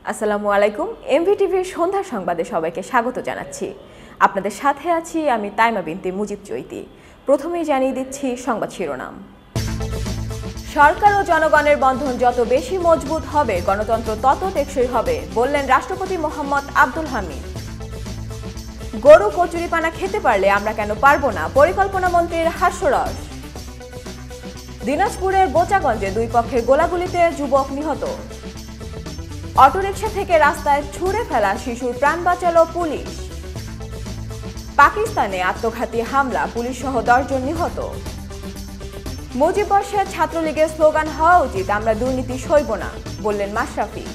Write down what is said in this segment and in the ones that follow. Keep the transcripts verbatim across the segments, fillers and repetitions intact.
আসসালামু আলাইকুম। এমভিটিভির সন্ধ্যা সংবাদে সবাইকে স্বাগত জানাচ্ছি। আপনাদের সাথে আছি আমি তাইমা বিনতে মুজিব চৈতি। প্রথমেই জানিয়ে দিচ্ছি সংবাদ শিরোনাম। সরকার ও জনগণের বন্ধন যত বেশি মজবুত হবে, গণতন্ত্র তত টেকসই হবে, বললেন রাষ্ট্রপতি মোহাম্মদ আব্দুল হামিদ। গরু কচুরিপানা খেতে পারলে আমরা কেন পারবো না, পরিকল্পনা মন্ত্রীর হাস্যরস। দিনাজপুরের বোচাগঞ্জে দুই পক্ষের গোলাগুলিতে যুবক নিহত। অটোরিকশা থেকে রাস্তায় ছুঁড়ে ফেলা শিশুর প্রাণ বাঁচালো পুলিশ। পাকিস্তানে আত্মঘাতী হামলা, পুলিশ সহ দশজন নিহত। মুজিব বর্ষের ছাত্রলীগের স্লোগান হওয়া উচিত আমরা দুর্নীতি সইব না, বললেন মাশরাফি।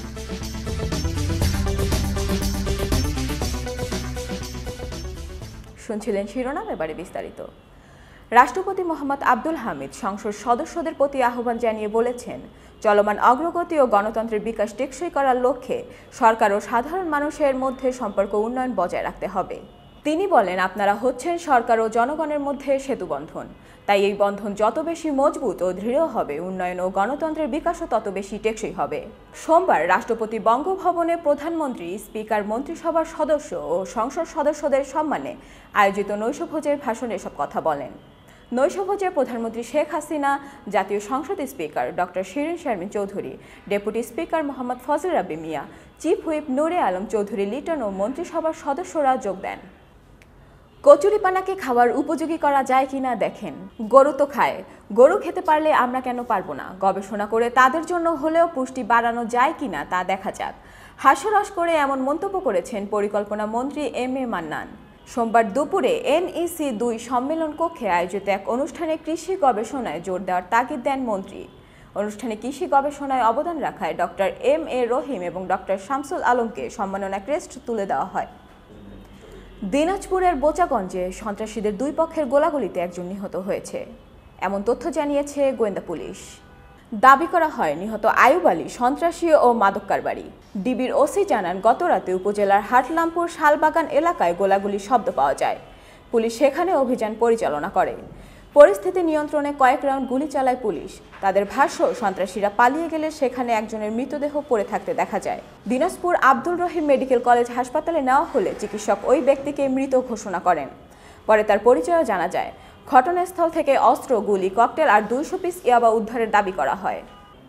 শুনছিলেন শিরোনাম, এবারে বিস্তারিত। রাষ্ট্রপতি মোহাম্মদ আব্দুল হামিদ সংসদ সদস্যদের প্রতি আহ্বান জানিয়ে বলেছেন, চলমান অগ্রগতি ও গণতন্ত্রের বিকাশ টেকসই করার লক্ষ্যে সরকার ও সাধারণ মানুষের মধ্যে সম্পর্ক উন্নয়ন বজায় রাখতে হবে। তিনি বলেন, আপনারা হচ্ছেন সরকার ও জনগণের মধ্যে সেতুবন্ধন। তাই এই বন্ধন যত বেশি মজবুত ও দৃঢ় হবে, উন্নয়ন ও গণতন্ত্রের বিকাশও তত বেশি টেকসই হবে। সোমবার রাষ্ট্রপতি বঙ্গভবনে প্রধানমন্ত্রী, স্পিকার, মন্ত্রিসভার সদস্য ও সংসদ সদস্যদের সম্মানে আয়োজিত নৈশভোজের ভাষণে এসব কথা বলেন। নৈশভোজে প্রধানমন্ত্রী শেখ হাসিনা, জাতীয় সংসদের speaker doctor Shirin Sharmin Chowdhury, deputy speaker Mohammad Fazle Rabbi Miah, chief whip Noore Alam Chowdhury Liton ও মন্ত্রিসভার সদস্যরা যোগ দেন। কচুরিপানাকে খাওয়ার উপযোগী করা যায় কিনা দেখেন। গরু তো খায়, গরু খেতে পারলে আমরা কেন পারবো না? গবেষণা করে তাদের জন্য হলেও পুষ্টি বাড়ানো যায় কিনা তা দেখা যাক। হাস্যরস করে এমন মন্তব্য করেছেন পরিকল্পনা মন্ত্রী এম এ মান্নান। সোমবার দুপুরে এনইসি দুই সম্মেলন কক্ষে আয়োজিত এক অনুষ্ঠানে কৃষি গবেষণায় জোর দেওয়ার তাগিদ দেন মন্ত্রী। অনুষ্ঠানে কৃষি গবেষণায় অবদান রাখায় ডক্টর এম এ রহিম এবং ডক্টর শামসুল আলমকে সম্মাননা ক্রেস্ট তুলে দেওয়া হয়। দিনাজপুরের বোচাগঞ্জে সন্ত্রাসীদের দুই পক্ষের গোলাগুলিতে একজন নিহত হয়েছে, এমন তথ্য জানিয়েছে গোয়েন্দা পুলিশ। দাবি করা হয়, নিহত আয়ুব আলী সন্ত্রাসী ও মাদক কারবারি। ডিবির ওসি জানান, গতরাতে উপজেলার হাটলামপুর শালবাগান এলাকায় গোলাগুলির শব্দ পাওয়া যায়। পুলিশ সেখানে অভিযান পরিচালনা করে। পরিস্থিতি নিয়ন্ত্রণে কয়েক রাউন্ড গুলি চালায় পুলিশ। তাদের ভাষ্য, সন্ত্রাসীরা পালিয়ে গেলে সেখানে একজনের মৃতদেহ পড়ে থাকতে দেখা যায়। দিনাজপুর আব্দুল রহিম মেডিকেল কলেজ হাসপাতালে নেওয়া হলে চিকিৎসক ওই ব্যক্তিকে মৃত ঘোষণা করেন। পরে তার পরিচয়ও জানা যায়। ঘটনাস্থল থেকে অস্ত্র, গুলি, ককটেল আর দুইশো পিস ইয়াবা উদ্ধারের দাবি করা হয়।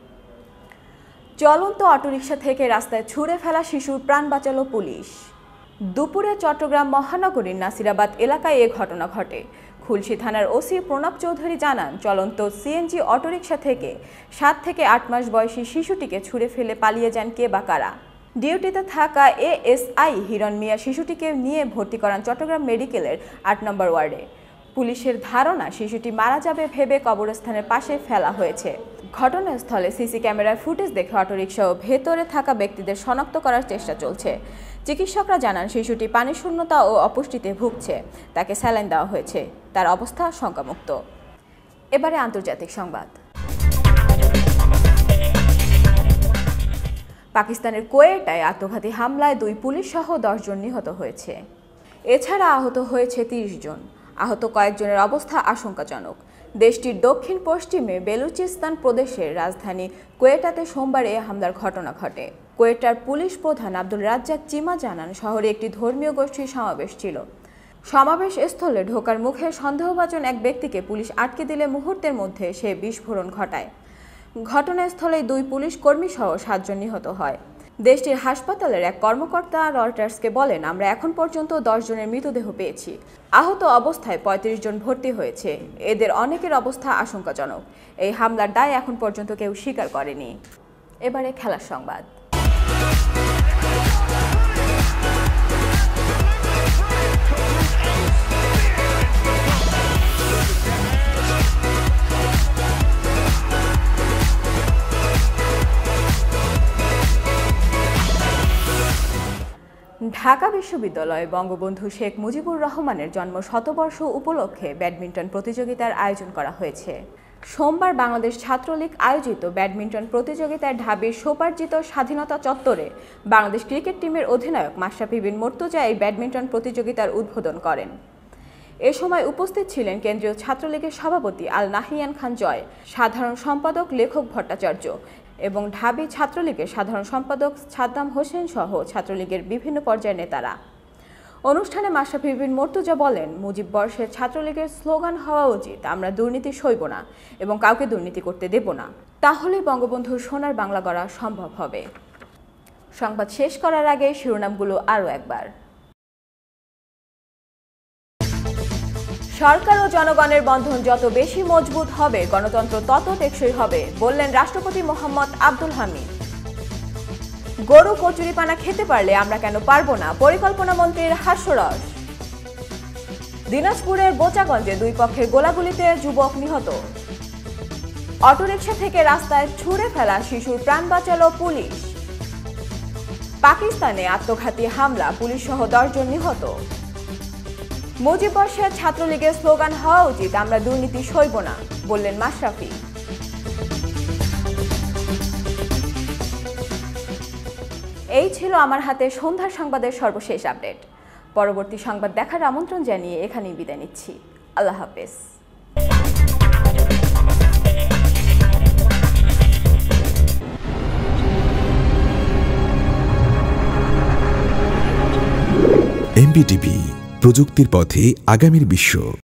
চলন্ত অটোরিকশা থেকে রাস্তায় ছুঁড়ে ফেলা শিশুর প্রাণ বাঁচালো পুলিশ। দুপুরে চট্টগ্রাম মহানগরীর নাসিরাবাদ এলাকায় এ ঘটনা ঘটে। খুলশী থানার ওসি প্রণব চৌধুরী জানান, চলন্ত সিএনজি অটোরিকশা থেকে সাত থেকে আট মাস বয়সী শিশুটিকে ছুঁড়ে ফেলে পালিয়ে যান কে বা কারা। ডিউটিতে থাকা এএসআই হিরণ মিয়া শিশুটিকে নিয়ে ভর্তি করান চট্টগ্রাম মেডিকেলের আট নম্বর ওয়ার্ডে। পুলিশের ধারণা, শিশুটি মারা যাবে ভেবে কবরস্থানের পাশে ফেলা হয়েছে। ঘটনাস্থলে সিসি ক্যামেরার ফুটেজ দেখে অটোরিকশা ও ভেতরে থাকা ব্যক্তিদের শনাক্ত করার চেষ্টা চলছে। চিকিৎসকরা জানান, শিশুটি পানি শূন্যতা ও অপুষ্টিতে ভুগছে। তাকে স্যালাইন দেওয়া হয়েছে। তার অবস্থা শঙ্কামুক্ত। এবারে আন্তর্জাতিক সংবাদ। পাকিস্তানের কোয়েটায় আত্মঘাতী হামলায় দুই পুলিশ সহ দশজন নিহত হয়েছে। এছাড়া আহত হয়েছে তিরিশ জন। আহত কয়েকজনের অবস্থা আশঙ্কাজনক। দেশটির দক্ষিণ পশ্চিমে বেলুচিস্তান প্রদেশের রাজধানী কোয়েটাতে সোমবার এ হামলার ঘটনা ঘটে। কোয়েটার পুলিশ প্রধান আব্দুল রাজ্জাক চিমা জানান, শহরে একটি ধর্মীয় গোষ্ঠীর সমাবেশ ছিল। সমাবেশ স্থলে ঢোকার মুখে সন্দেহভাজন এক ব্যক্তিকে পুলিশ আটকে দিলে মুহূর্তের মধ্যে সে বিস্ফোরণ ঘটায়। ঘটনাস্থলে দুই পুলিশ কর্মী সহ সাতজন নিহত হয়। দেশটির হাসপাতালের এক কর্মকর্তা রয়টার্সকে বলেন, আমরা এখন পর্যন্ত দশ জনের মৃতদেহ পেয়েছি। আহত অবস্থায় পঁয়ত্রিশ জন ভর্তি হয়েছে। এদের অনেকের অবস্থা আশঙ্কাজনক। এই হামলার দায় এখন পর্যন্ত কেউ স্বীকার করেনি। এবারে খেলার সংবাদ। ঢাকা বিশ্ববিদ্যালয়ে বঙ্গবন্ধু শেখ মুজিবুর রহমানের জন্ম শতবর্ষ উপলক্ষে ব্যাডমিন্টন প্রতিযোগিতার আয়োজন করা হয়েছে। সোমবার বাংলাদেশ ছাত্রলীগ আয়োজিত ব্যাডমিন্টন প্রতিযোগিতায় ঢাবির স্বোপার্জিত স্বাধীনতা চত্বরে বাংলাদেশ ক্রিকেট টিমের অধিনায়ক মাশরাফি বিন মুর্তজা এই ব্যাডমিন্টন প্রতিযোগিতার উদ্বোধন করেন। এ সময় উপস্থিত ছিলেন কেন্দ্রীয় ছাত্রলীগের সভাপতি আল নাহিয়ান খান জয়, সাধারণ সম্পাদক লেখক ভট্টাচার্য এবং ঢাবি ছাত্রলীগের সাধারণ সম্পাদক সাদ্দাম হোসেন সহ ছাত্রলীগের বিভিন্ন পর্যায়ের নেতারা। অনুষ্ঠানে মাশরাফি বিন মর্তুজা বলেন, মুজিব বর্ষের ছাত্রলীগের স্লোগান হওয়া উচিত, আমরা দুর্নীতি সইব না এবং কাউকে দুর্নীতি করতে দেব না, তাহলেই বঙ্গবন্ধুর সোনার বাংলা গড়া সম্ভব হবে। সংবাদ শেষ করার আগে শিরোনামগুলো আরও একবার। সরকার ও জনগণের বন্ধন যত বেশি মজবুত হবে, গণতন্ত্র তত টেকসই হবে, বললেন রাষ্ট্রপতি মোহাম্মদ আব্দুল হামিদ। গরু কচুরিপানা খেতে পারলে আমরা কেন পারবো না, পরিকল্পনা মন্ত্রীর হাস্যরস। দিনাজপুরের বোচাগঞ্জে দুই পক্ষের গোলাগুলিতে যুবক নিহত। অটোরিকশা থেকে রাস্তায় ছুঁড়ে ফেলা শিশুর প্রাণ বাঁচালো পুলিশ। পাকিস্তানে আত্মঘাতী হামলা, পুলিশ সহ দশজন নিহত। মুজিব বর্ষের ছাত্রলীগের স্লোগান হওয়া উচিত, আমরা দুর্নীতি সইব না, বললেন মাশরাফি। এই ছিল আমার হাতে সন্ধ্যার সংবাদের সর্বশেষ আপডেট। পরবর্তী সংবাদ দেখার আমন্ত্রণ জানিয়ে এখানেই বিদায় নিচ্ছি। আল্লাহ হাফেজ। এমবিটিভি, প্রযুক্তির পথে আগামীর বিশ্ব।